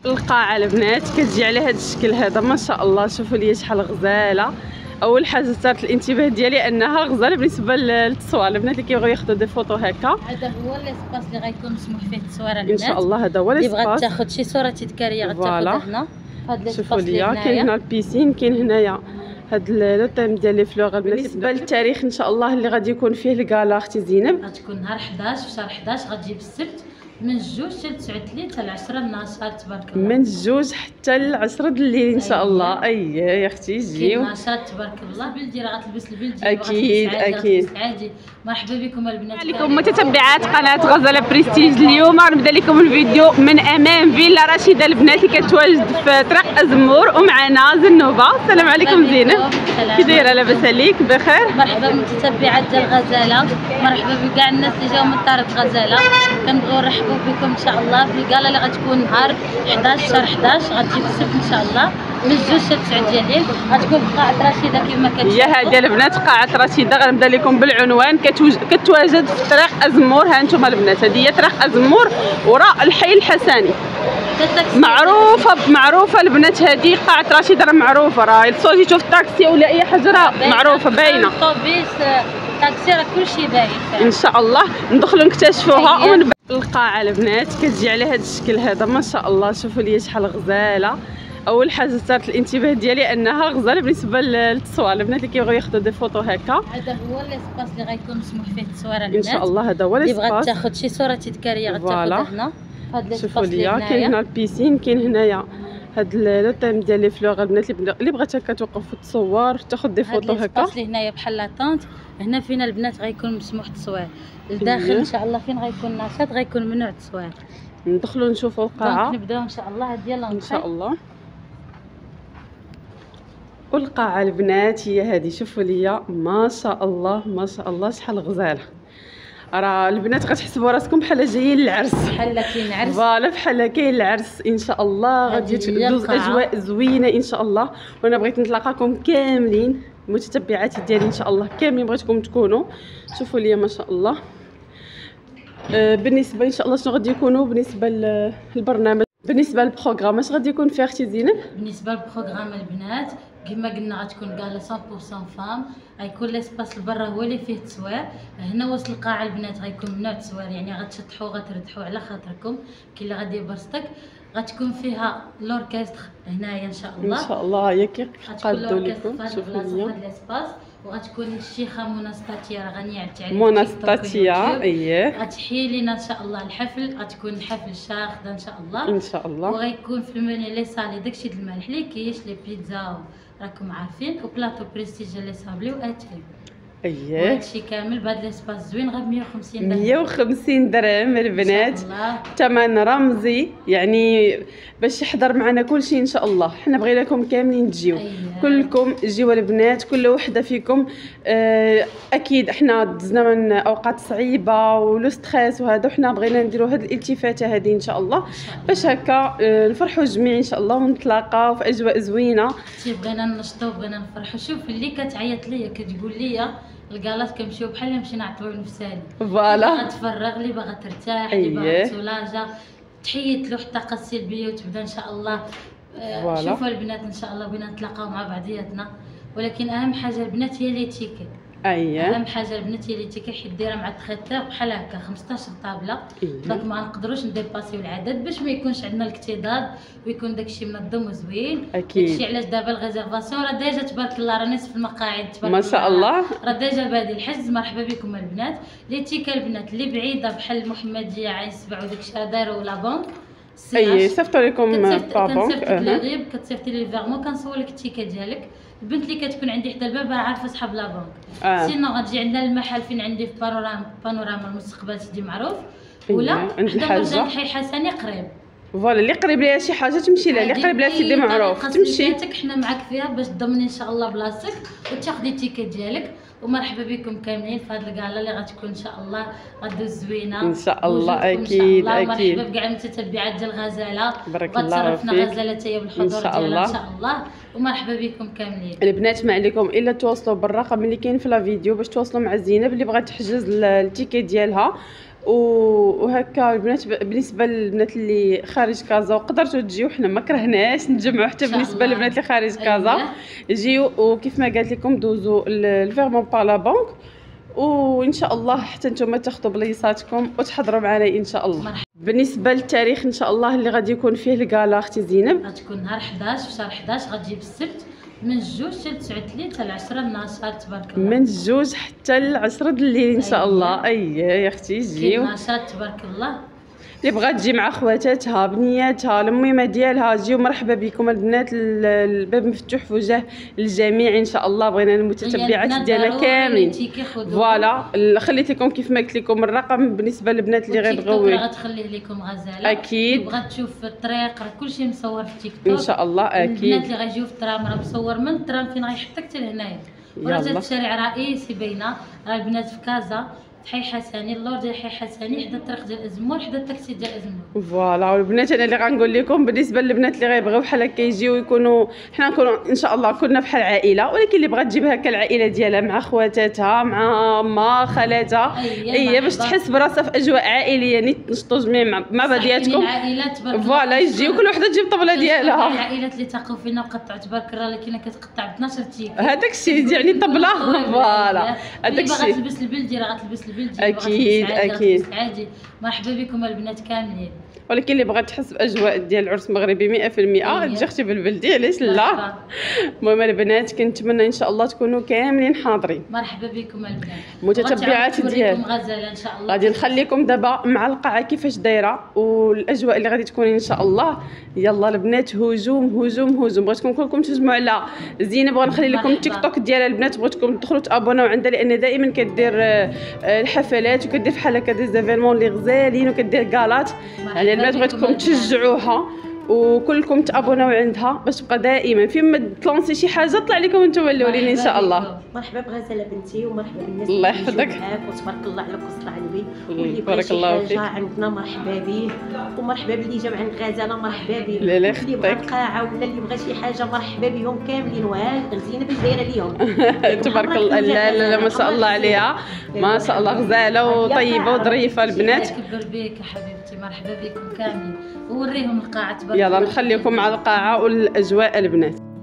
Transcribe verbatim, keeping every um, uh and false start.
القاعه البنات كتجي على هذا الشكل هذا ما شاء الله. شوفوا لي شحال غزاله. اول حاجه صارت الانتباه ديالي انها غزاله بالنسبه للتصوير. البنات اللي كيبغيو ياخذوا دي فوتو هكا، هذا هو الاسباس اللي غيكون مسموح فيه التصوير البنات ان شاء الله. هذا هو اللي بغات الاسباس. تاخذ شي صوره تذكاريه غتاخذها هنا هذا الاسباس. شوفوا لي كاين هنا البيسين، كاين هنايا هاد لو تيم ديال لي فلوغ. بالنسبه للتاريخ ان شاء الله اللي غادي يكون فيه الكالا اختي زينب غتكون نهار حداش في شهر حداش، غتجيب السبت من الجوج حتى لتسعة الليل حتى العشرة النشاط. تبارك الله من الجوج حتى العشرة د الليل ان شاء الله. اييه يا اختي جيو نشاط تبارك الله. بلدي راه غتلبس البلدي اكيد اكيد. عادي. مرحبا بكم البنات. عليكم متتبعات قناه غزاله بريستيج. اليوم غنبدا لكم الفيديو من امام فيلا رشيده البنات اللي كتواجد في طريق ازمور، ومعنا زنوبه. السلام عليكم زينب، كي دايره؟ لاباس عليك؟ بخير. مرحبا متتبعات ديال غزاله، مرحبا بكاع الناس اللي جاو من طرف غزاله. كنبغيو نرحبوا بكم ان شاء الله في الكالا اللي غتكون نهار حداش شهر حداش. غتجي السبت ان شاء الله من الجوج حتى تسعة ديال الليل. غتكون في قاعه رشيده كما كتشوفوا. هي هذه البنات قاعه رشيده. غنبدا لكم بالعنوان. كتواجد في طريق ازمور. ها انتم البنات، هذه هي طريق ازمور وراء الحي الحسني. معروفه معروفه البنات، هذه قاعه رشيده راه معروفه. راه سوجيتو في الطاكسي ولا اي حاجه راه معروفه باينه. طوبيس طاكسي راه كلشي باين ان شاء الله. ندخلوا نكتشفوها ونبدا. القاعه البنات كتجي على هذا الشكل هذا ما شاء الله. شوفوا لي شحال غزاله. اول حاجه صارت الانتباه ديالي انها غزاله بالنسبه للتصوير. البنات اللي كيبغيو ياخذوا دي فوتو هكا، هذا هو الاسباس اللي غيكون مسموح فيه التصوير البنات ان شاء الله. هذا هو الاسباس اللي بغات تاخذ شي صوره تذكاريه غتاخذها هنا في هذا الاسباس. شوفوا لي كاين هنا البيسين، كاين هنايا هاد لو تيم ديال لي فلوغ. البنات اللي بغات هكا توقف وتصور تاخذ دي فوتو هكا. الاسباس اللي هنايا بحال لاطونت. هنا فين البنات غيكون مسموح التصوير. لداخل ان شاء الله فين غيكون نشاط غيكون ممنوع التصوير. ندخلوا نشوفوا القاعه. نبداو ان شاء الله. هذه يلاه ان شاء الله. والقاعه البنات هي هذه. شوفوا لي ما شاء الله ما شاء الله شحال غزاله. راه البنات غتحسبوا راسكم بحال جايين للعرس، بحال كاين عرس. فوالا بحال كاين العرس ان شاء الله. غادي تدوز اجواء زوينه ان شاء الله. وانا بغيت نتلاقاكم كاملين متتبعاتي ديالي ان شاء الله كاملين. بغيتكم تكونوا شوفوا لي ما شاء الله. آه بالنسبه ان شاء الله شنو غادي يكونوا بالنسبه للبرنامج، بالنسبه للبروغرام اش غادي يكون فيه اختي زينب؟ بالنسبه للبروغرام البنات كما قلنا غتكون كالا مية بالمية فام. غيكون لاسباس لبرا هو اللي فيه التصوير. هنا وسط القاعه البنات غيكون ممنوع التصوير، يعني غتشطحوا غتردحوا على خاطركم. كاين اللي غادي يبرصتك. غتكون فيها لوركستر هنايا ان شاء الله. ان شاء الله هي كيقادوا لكم. شوفوا لي هذا الاسباس. وغتكون الشيخه منى راه غنيه على التعليم. منى اييه. غتحيي لنا ان شاء الله الحفل. غتكون الحفل شاخده ان شاء الله ان شاء الله. وغيكون في المنيو لي صالي داكشي د الملح لي كيش لي بيتزا راكم عارفين، وبلاطو بريستيج لي صابلي واتاي. اييه هادشي كامل بهذا الاسباس زوين غير مية وخمسين درهم. مية وخمسين درهم البنات. ثمن رمزي يعني باش يحضر معنا كلشي ان شاء الله. حنا بغيناكم كاملين تجيو. أيه. كلكم جيو البنات، كل وحده فيكم. آه اكيد حنا دزنا من اوقات صعيبه ولو ستريس وهذا، وحنا بغينا نديروا هذه الالتفاته هذه ان شاء الله باش هكا آه نفرحوا جميع ان شاء الله ونتلاقاو في اجواء زوينه. بغينا ننشطوا بغينا نفرحوا. شوف اللي كتعيط ليا كتقول ليا الكالات كنمشيو بحال اللي مشينا على الطبيب النفساني. فوالا باغا تفرغ، اللي باغا ترتاح، اللي باغا تسولاجا تحيد له الطاقه السلبيه وتبدا ان شاء الله. آه شوفوا البنات ان شاء الله بغينا نتلاقاو مع بعضياتنا، ولكن اهم حاجه البنات هي ليتيكي. اييه اهم حاجه البنات هي ليتيكي. حيت دايره مع التخيطير بحال هكا خمسطاش طابله. دونك ما نقدروش نديباسيو العدد باش ما يكونش عندنا الاكتضاد ويكون داكشي منظم وزوين. اكيد داكشي علاش دابا الريزيرفاسيون راه ديجا تبارك الله راه نصف المقاعد تبارك ما شاء الله راه ديجا بادي الحجز. مرحبا بكم البنات. ليتيكا البنات اللي بعيده بحال المحمديه عين سبع وداكشي راه دايروا لا بونك. اي صيفطوا لكم با بونك. كنصيفط لي غيب كتصيفطي لي الفيرمون كنصور لك التيكا ديالك. البنت اللي كتكون عندي حتى الباب راه عارفه صحاب لا بونك. آه. سينو غتجي عندنا المحل فين عندي في بانوراما بانوراما المستقبل سيدي معروف. ولا عند الحاجه الحي حسني قريب. فوالا اللي قريب ليها شي حاجه تمشي لها، اللي قريب لها سيدي معروف تمشي. حنا معاك فيها باش تضمني ان شاء الله بلاصتك وتاخدي التيكا ديالك. ومرحبا بكم كاملين في هذه الكالا اللي غتكون ان شاء الله غدوز زوينه ان شاء الله. اكيد اكيد. مرحبا بكاع المتتبعات ديال غزاله. بارك الله غتشرفنا غزاله تاهي بالحضور ديالها ان شاء الله. ومرحبا بكم كاملين البنات. ما عليكم الا تواصلوا بالرقم اللي كاين في لا فيديو باش تواصلوا مع زينب اللي بغات تحجز التيكي ديالها. وهكا البنات. بالنسبه للبنات اللي خارج كازا وقدرتوا تجيو، حنا ما كرهناش نجمعوا حتى بالنسبه للبنات اللي خارج كازا جيو، وكيف ما قالت لكم دوزوا الفيرمون با لا بنك، وان شاء الله حتى نتوما تاخذوا بليصاتكم وتحضروا معنا ان شاء الله. مرحبا. بالنسبه للتاريخ ان شاء الله اللي غادي يكون فيه الكالا اختي زينب، غتكون نهار حداش في شهر حداش، غتجيب السبت من الجوج حتى لتسعة الليل حتى العشرة النهار تبارك الله. من الجوج حتى العشرة الليل ان شاء الله. اييه يا اختي جيو نشاط تبارك الله. اللي بغات تجي مع خواتاتها بنياتها الميمه ديالها جيو مرحبا بكم البنات. الباب مفتوح في وجه الجميع ان شاء الله. بغينا المتتبعات ديالنا كاملين. فوالا خليت لكم كيف ما قلت لكم الرقم بالنسبه للبنات اللي غيبغيو. غتخليه لكم غزاله اكيد. بغات تشوف الطريق راه كلشي مصور في تيك توك ان شاء الله. اكيد البنات اللي غيجيو في الترام راه مصور من الترام فين غيحطك حتى لهنايا. وراه جات الشارع رئيسي باينه. راه البنات في كازا حي حسني اللور ديال حي حسني حدا الطريق ديال ازمور حدا التاكسي ديال ازمور. فوالا. والبنات انا اللي غنقول لكم بالنسبه للبنات اللي غيبغيو بحال هكا يجيو يكونوا، حنا نكونوا ان شاء الله كلنا بحال عائله، ولكن اللي بغات تجيب هكا العائله ديالها مع خواتاتها مع ما خالاتها اي باش تحس براسها في اجواء عائليه نيت تنشطوا جميع مع بعضياتكم. العائلات فوالا يجيو كل وحده تجيب طبله ديالها. العائلات اللي تاقوا فينا وقطعوا تبارك الله اللي كاينه كتقطع ب اثناش تيك هذاك الشيء يعني الطبله. فوالا هذاك الشيء. غتلبس البلدي راه غتلبس البلدي. اكيد اكيد. عادي. مرحبا بكم البنات كاملين. ولكن اللي بغات تحس باجواء ديال العرس المغربي مية في المية تجي اختي بالبلدي، علاش لا. المهم البنات كنتمنى ان شاء الله تكونوا كاملين حاضرين. مرحبا بكم البنات متتبعات ديال غزاله ان شاء الله. غادي نخليكم دابا مع القاعه كيفاش دايره والاجواء اللي غادي تكون ان شاء الله. يلا البنات هجوم هجوم هجوم. بغيتكم كلكم تهجموا على زينب. غنخلي لكم التيك توك ديالها البنات، بغيتكم تدخلوا تابوناو عندها لان دائما كدير الحفلات وكدير بحال هكا دي زيفينمون اللي غزالين وكدير كالات. يعني البنات بغيتكم تشجعوها وكلكم تابوناو عندها باش تبقى دائما فين ما تلونسي شي حاجه طلع لكم نتوما الاولين ان شاء الله. مرحبا بغزاله بنتي ومرحبا بالناس الله يحفظك وتبارك الله عليك وصلى على النبي. واللي بارك الله فيك عندنا مرحبا به ومرحبا باللي جاو عند غزاله مرحبا به. لا لا اللي بغى القاعه ولا اللي بغى شي حاجه مرحبا بهم كاملين. وزينب اش دايره اليوم؟ تبارك الله. لا لا لا ما شاء الله عليها ما شاء الله غزاله وطيبه وظريفه البنات. كبر بك يا حبيبتي. مرحبا بكم كاملين ووريهم القاعه تبارك. يلا نخليكم مع القاعه والاجواء البنات.